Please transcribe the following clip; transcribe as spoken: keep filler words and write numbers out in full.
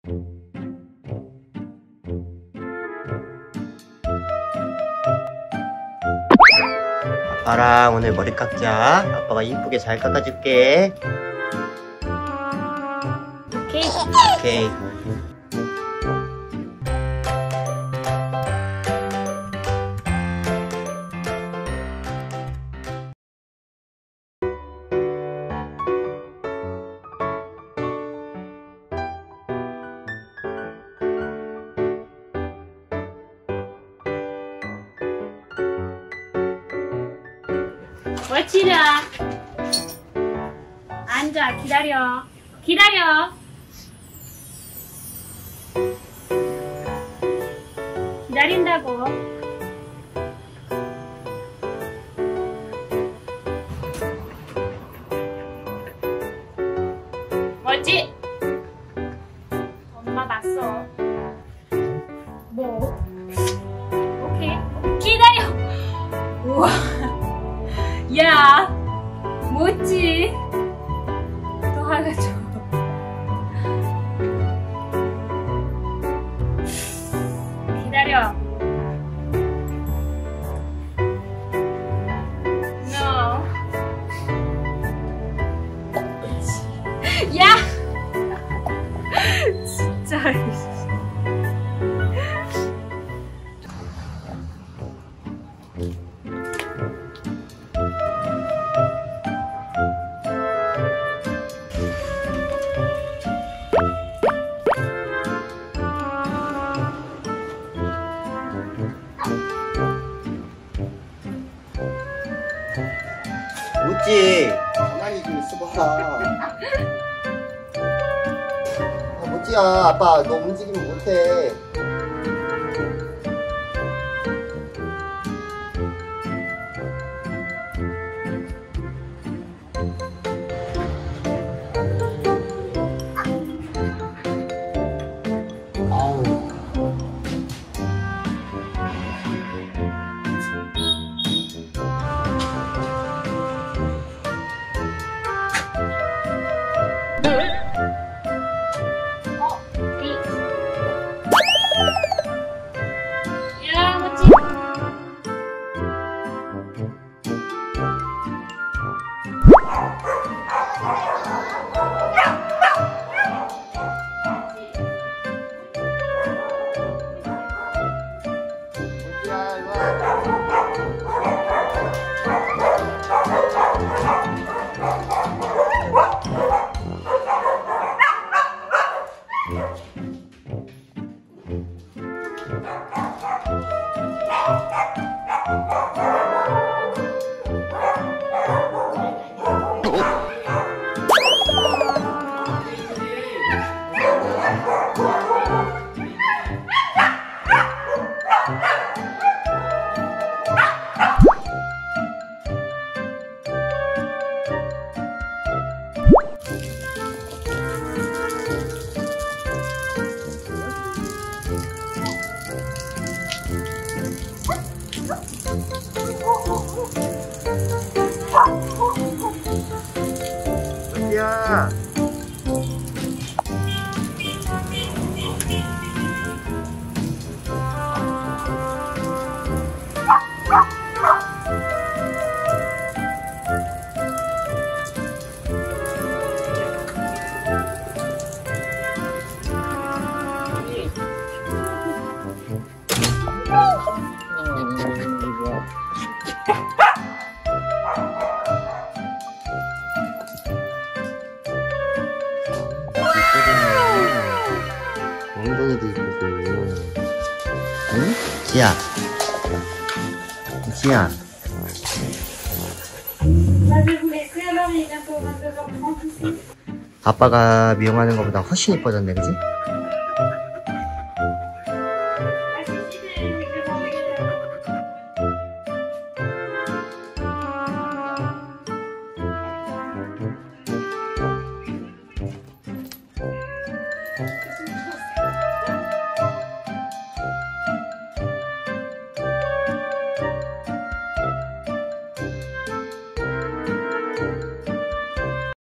아빠랑 오늘 머리 깎자. 아빠가 이쁘게 잘 깎아줄게. 오케이. 오케이. 멋지다. 앉아. 기다려. 기다려. 기다린다고. 뭐지? 엄마 봤어. 뭐? 오케이. 기다려. 우와. 야, 뭐지? 또 하나 줘. 기다려. No. 야! 진짜. 모찌 가만히 좀 있어봐. 아, 모찌야, 아빠 너 움직이면 못해. 아우. 야, 멋지. 모찌야, 이리 와. 모찌야. 엉덩이도 이쁘고. 응? 지야. 지야. 아빠가 미용하는 것보다 훨씬 이뻐졌네, 그지?